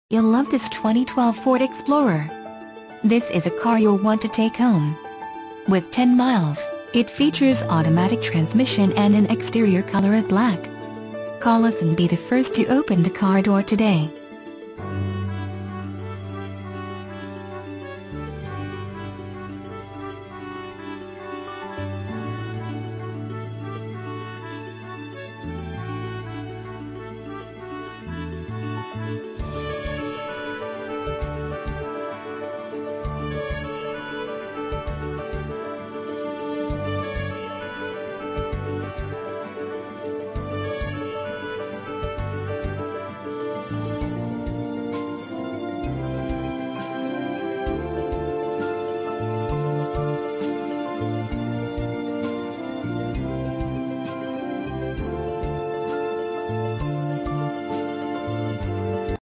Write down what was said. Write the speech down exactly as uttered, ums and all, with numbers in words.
You'll love this twenty twelve Ford Explorer. This is a car you'll want to take home. With ten miles, it features automatic transmission and an exterior color of black. Call us and be the first to open the car door today.